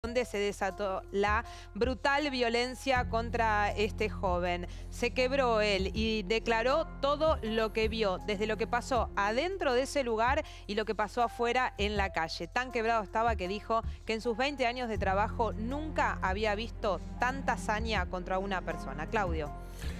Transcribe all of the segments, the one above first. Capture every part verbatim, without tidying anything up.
donde se desató la brutal violencia contra este joven. Se quebró él y declaró todo lo que vio, desde lo que pasó adentro de ese lugar y lo que pasó afuera en la calle. Tan quebrado estaba que dijo que en sus veinte años de trabajo nunca había visto tanta hazaña contra una persona. Claudio.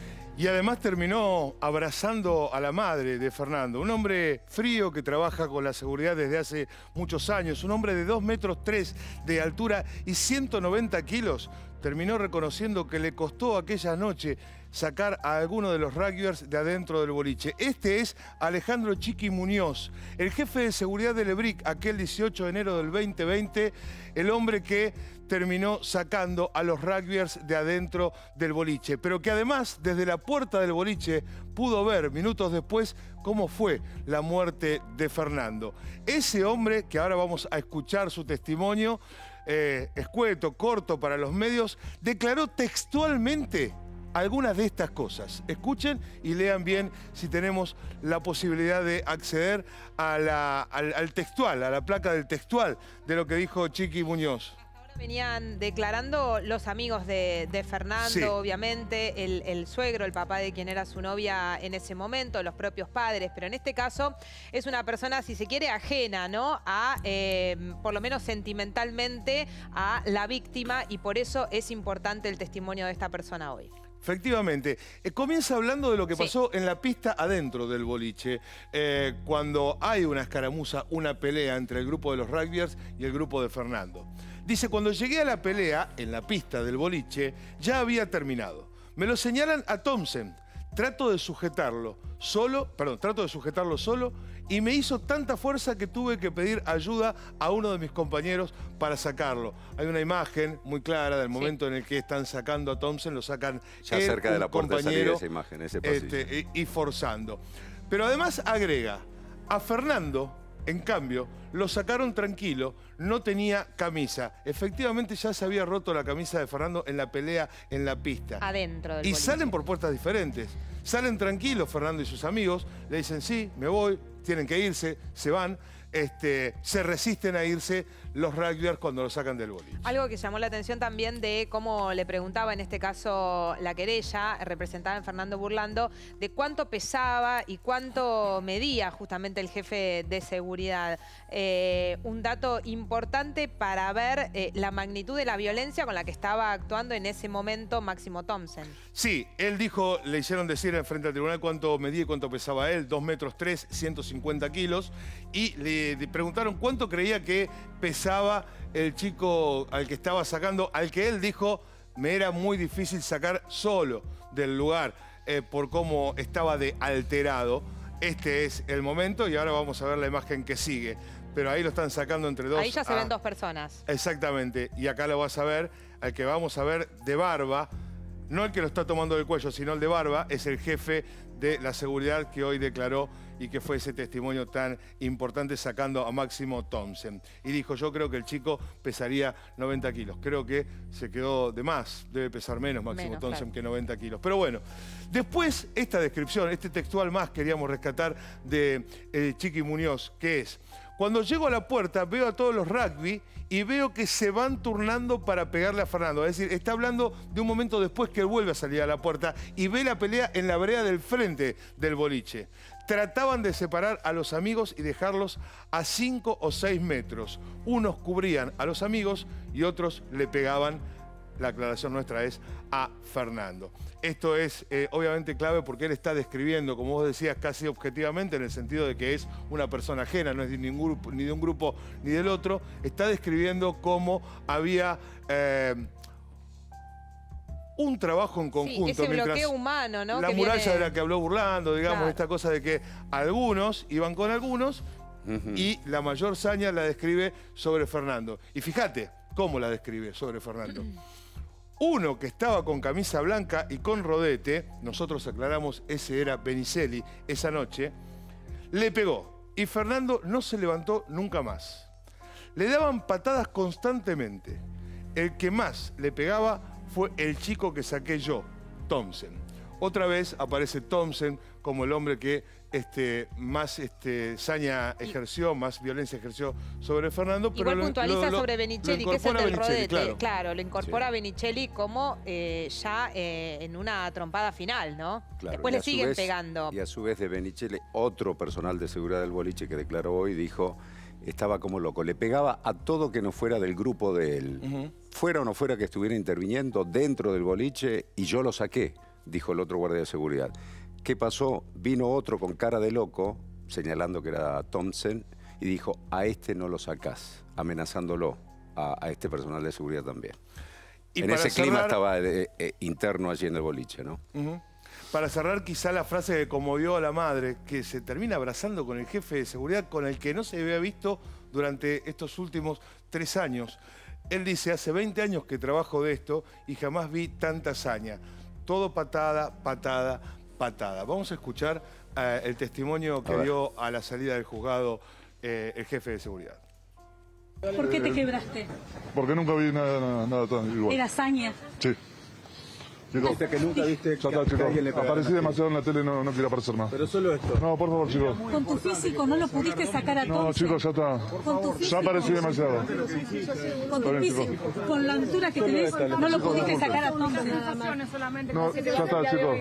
Y además terminó abrazando a la madre de Fernando, un hombre frío que trabaja con la seguridad desde hace muchos años, un hombre de dos metros tres de altura y ciento noventa kilos. Terminó reconociendo que le costó aquella noche sacar a alguno de los rugbyers de adentro del boliche. Este es Alejandro Chiqui Muñoz, el jefe de seguridad del EBRIC, aquel dieciocho de enero del veinte veinte, el hombre que terminó sacando a los rugbyers de adentro del boliche, pero que además desde la puerta del boliche pudo ver minutos después cómo fue la muerte de Fernando. Ese hombre, que ahora vamos a escuchar su testimonio, eh, escueto, corto para los medios, declaró textualmente algunas de estas cosas. Escuchen y lean bien si tenemos la posibilidad de acceder a la, al, al textual, a la placa del textual de lo que dijo Chiqui Muñoz. Venían declarando los amigos de, de Fernando, sí. Obviamente, el, el suegro, el papá de quien era su novia en ese momento, los propios padres, pero en este caso es una persona, si se quiere, ajena, ¿no? A, eh, por lo menos sentimentalmente, a la víctima, y por eso es importante el testimonio de esta persona hoy. Efectivamente. Eh, comienza hablando de lo que sí. pasó en la pista adentro del boliche, eh, cuando hay una escaramuza, una pelea entre el grupo de los rugbyers y el grupo de Fernando. Dice, cuando llegué a la pelea, en la pista del boliche, ya había terminado. Me lo señalan a Thompson. Trato de sujetarlo solo, perdón, trato de sujetarlo solo y me hizo tanta fuerza que tuve que pedir ayuda a uno de mis compañeros para sacarlo. Hay una imagen muy clara del momento sí. en el que están sacando a Thompson, lo sacan ya él, cerca de la puerta de salida, esa imagen, ese pasillo. Este, y, y forzando. Pero además agrega, a Fernando, en cambio, lo sacaron tranquilo, no tenía camisa. Efectivamente ya se había roto la camisa de Fernando en la pelea en la pista. Adentro del Y boliche. salen por puertas diferentes. Salen tranquilos Fernando y sus amigos, le dicen sí, me voy, tienen que irse, se van. Este, se resisten a irse los rugbyers cuando lo sacan del boliche. Algo que llamó la atención también de cómo le preguntaba en este caso la querella, representada en Fernando Burlando, de cuánto pesaba y cuánto medía justamente el jefe de seguridad. Eh, un dato importante para ver eh, la magnitud de la violencia con la que estaba actuando en ese momento Máximo Thompson. Sí, él dijo, le hicieron decir en frente al tribunal cuánto medía y cuánto pesaba él, dos metros tres, ciento cincuenta kilos, y le Le preguntaron cuánto creía que pesaba el chico al que estaba sacando, al que él dijo me era muy difícil sacar solo del lugar eh, por cómo estaba de alterado. Este es el momento y ahora vamos a ver la imagen que sigue. Pero ahí lo están sacando entre dos. Ahí ya se a... ven dos personas. Exactamente. Y acá lo vas a ver, al que vamos a ver de barba, no el que lo está tomando del cuello, sino el de barba, es el jefe de la seguridad que hoy declaró y que fue ese testimonio tan importante sacando a Máximo Thompson. Y dijo, yo creo que el chico pesaría noventa kilos. Creo que se quedó de más, debe pesar menos Máximo menos, Thompson claro. que noventa kilos. Pero bueno, después esta descripción, este textual más queríamos rescatar de eh, Chiqui Muñoz, que es... Cuando llego a la puerta veo a todos los rugby y veo que se van turnando para pegarle a Fernando. Es decir, está hablando de un momento después que él vuelve a salir a la puerta y ve la pelea en la vereda del frente del boliche. Trataban de separar a los amigos y dejarlos a cinco o seis metros. Unos cubrían a los amigos y otros le pegaban, la aclaración nuestra es, a Fernando. Esto es eh, obviamente clave porque él está describiendo, como vos decías, casi objetivamente, en el sentido de que es una persona ajena, no es de ningún, ni de un grupo ni del otro, está describiendo cómo había... Eh, un trabajo en conjunto. Sí, ese bloqueo humano, ¿no? La que muralla viene... de la que habló Burlando, digamos, claro. Esta cosa de que algunos iban con algunos uh-huh. y la mayor saña la describe sobre Fernando. Y fíjate cómo la describe sobre Fernando. Uno que estaba con camisa blanca y con rodete, nosotros aclaramos, ese era Benicelli esa noche, le pegó y Fernando no se levantó nunca más. Le daban patadas constantemente. El que más le pegaba fue el chico que saqué yo, Thompson. Otra vez aparece Thompson como el hombre que este, más este, saña ejerció, más violencia ejerció sobre Fernando. Igual pero puntualiza lo, lo, sobre Benicelli, que es el del rodete. Claro. claro, lo incorpora sí. Benicelli como eh, ya eh, en una trompada final, ¿no? Claro, después le siguen vez, pegando. Y a su vez de Benicelli, otro personal de seguridad del boliche que declaró hoy, dijo, estaba como loco, le pegaba a todo que no fuera del grupo de él. Uh-huh. Fuera o no fuera que estuviera interviniendo dentro del boliche y yo lo saqué, dijo el otro guardia de seguridad. ¿Qué pasó? Vino otro con cara de loco, señalando que era Thompson, y dijo, a este no lo sacás, amenazándolo, a, a este personal de seguridad también. Y en ese cerrar, clima estaba eh, eh, interno allí en el boliche, ¿no? Uh-huh. Para cerrar, quizá la frase que conmovió a la madre, que se termina abrazando con el jefe de seguridad, con el que no se había visto durante estos últimos tres años. Él dice, hace veinte años que trabajo de esto y jamás vi tanta hazaña. Todo patada, patada, patada. Vamos a escuchar uh, el testimonio que dio a la salida del juzgado eh, el jefe de seguridad. ¿Por qué te quebraste? Porque nunca vi nada, nada, nada tan igual. ¿Era hazaña? Sí. Chicos, que nunca viste ya está, chicos. Aparecí demasiado en la tele y no, no quiero aparecer más. Pero solo esto. No, por favor, chicos. Con tu físico no lo pudiste sacar a Thompson. No, chicos, ya está. Ya aparecí demasiado. Con tu físico, con la altura que tenés, no lo pudiste sacar a Thompson. No, ya está, chicos.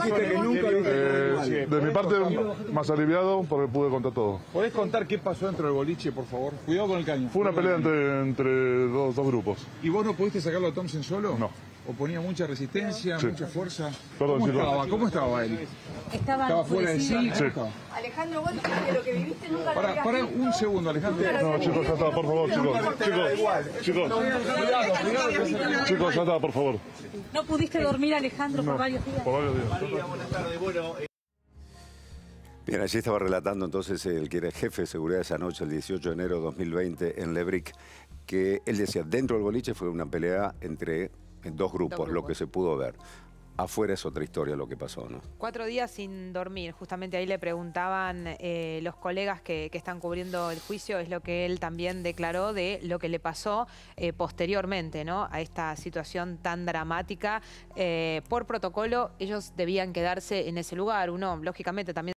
Eh, de mi parte, más aliviado porque pude contar todo. ¿Podés contar qué pasó dentro del boliche, por favor? Cuidado con el caño. Fue una pelea entre, entre dos, dos grupos. ¿Y vos no pudiste sacarlo a Thompson solo? No. ¿O ponía mucha resistencia, sí. mucha fuerza? Perdón, ¿Cómo chicos. estaba? ¿Cómo estaba él? Estaba, ¿Estaba fuera de sí? Sí. Alejandro, vos de lo que viviste nunca para, lo para un segundo, Alejandro. No, chicos, ya está, por favor, chicos. Chicos, chicos. Chicos, ya está, por favor. ¿No pudiste dormir, Alejandro, no, por varios días? Por varios días. María, buenas tardes. Bueno... Bien, allí estaba relatando entonces el que era el jefe de seguridad esa noche, el dieciocho de enero de dos mil veinte, en Lebric, que él decía, dentro del boliche fue una pelea entre dos grupos, dos grupos, lo que se pudo ver. Afuera es otra historia lo que pasó, ¿no? Cuatro días sin dormir. Justamente ahí le preguntaban eh, los colegas que, que están cubriendo el juicio, es lo que él también declaró de lo que le pasó eh, posteriormente, ¿no? A esta situación tan dramática. Eh, por protocolo, ellos debían quedarse en ese lugar. Uno, lógicamente, también